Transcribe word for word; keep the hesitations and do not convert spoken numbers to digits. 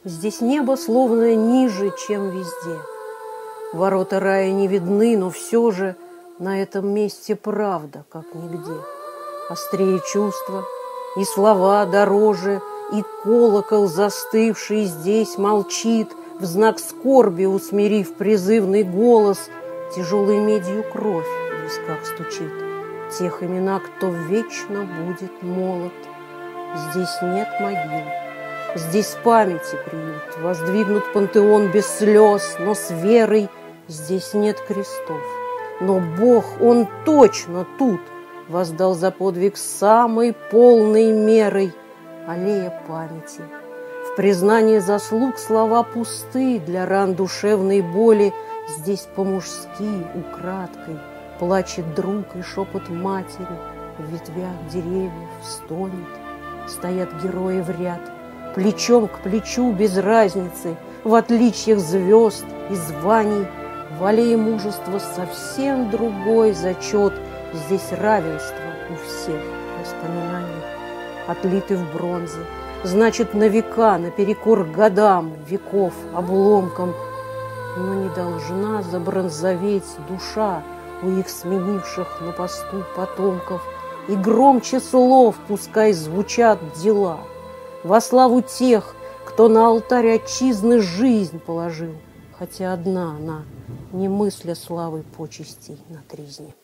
Здесь небо словно ниже, чем везде. Ворота рая не видны, но все же на этом месте правда, как нигде. Острее чувства, и слова дороже, и колокол, застывший здесь, молчит, в знак скорби усмирив призывный голос, тяжелой медью кровь в висках стучит. Тех имена, кто вечно будет молод. Здесь нет могил, здесь памяти приют, воздвигнут пантеон без слез, но с верой. Здесь нет крестов, но Бог, Он точно тут, воздал за подвиг самой полной мерой. Аллея памяти. В признании заслуг слова пусты, для ран душевной боли здесь по-мужски, украдкой, плачет друг и шепот матери, в ветвях деревьев стонет. Стоят герои в ряд, плечом к плечу без разницы, в отличиях звезд и званий. В аллее мужества совсем другой зачет. Здесь равенство у всех воспоминаний. Отлиты в бронзе, значит, на века, наперекор годам, веков, обломкам. Но не должна забронзоветь душа у их сменивших на посту потомков. И громче слов пускай звучат дела во славу тех, кто на алтарь отчизны жизнь положил, хотя одна она, не мысля славы почестей на тризне.